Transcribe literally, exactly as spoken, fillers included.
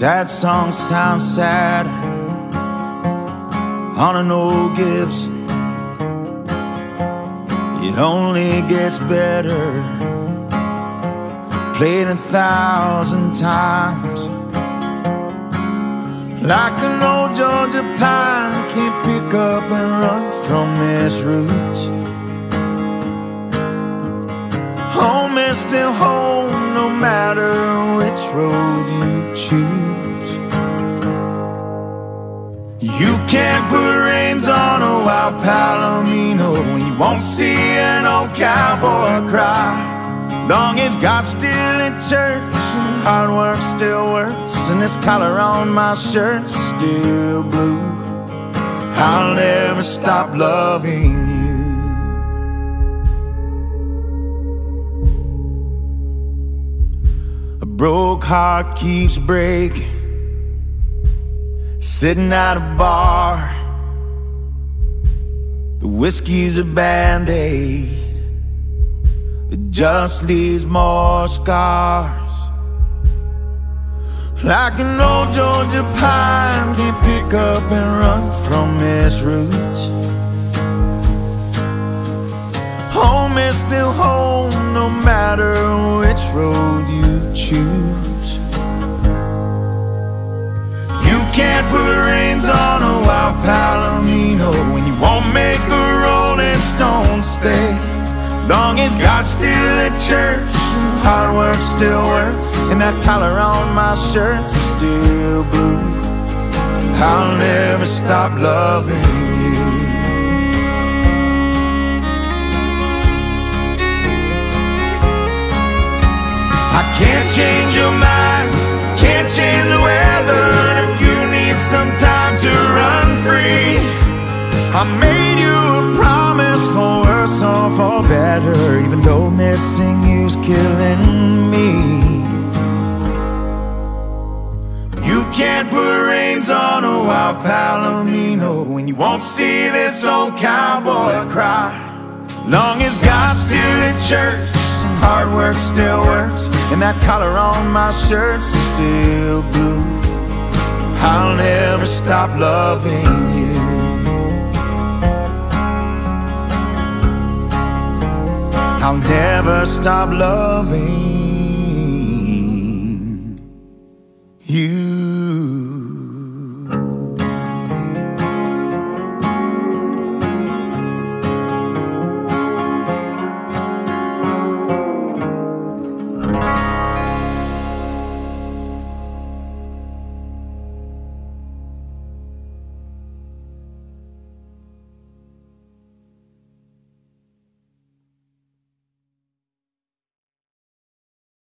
Sad songs sound sad on an old Gibson. It only gets better, played a thousand times. Like an old Georgia pine, can't pick up and run from its roots. Home is still home, no matter which road you choose. You can't put reins on a wild Palomino when you won't see an old cowboy cry. Long as God's still in church and hard work still works, and this collar on my shirt's still blue, I'll never stop loving you. A broke heart keeps breaking, sitting at a bar. The whiskey's a band-aid that just leaves more scars. Like an old Georgia pine, can't pick up and run from its roots. Home is still home, no matter which road you choose. You can't put reins on a wild Palomino when you won't make a rolling stone stay. Long as God's still at church and hard work still works, and that collar on my shirt's still blue, I'll never stop loving you. I can't change your mind, can't change the weather. If you need some time to run free, I made you a promise for worse or for better, even though missing you's killing me. You can't put reins on a wild Palomino when you won't see this old cowboy cry. Long as God's still at church and hard work still works, and that collar on my shirt's still blue, I'll never stop loving you. I'll never stop loving you.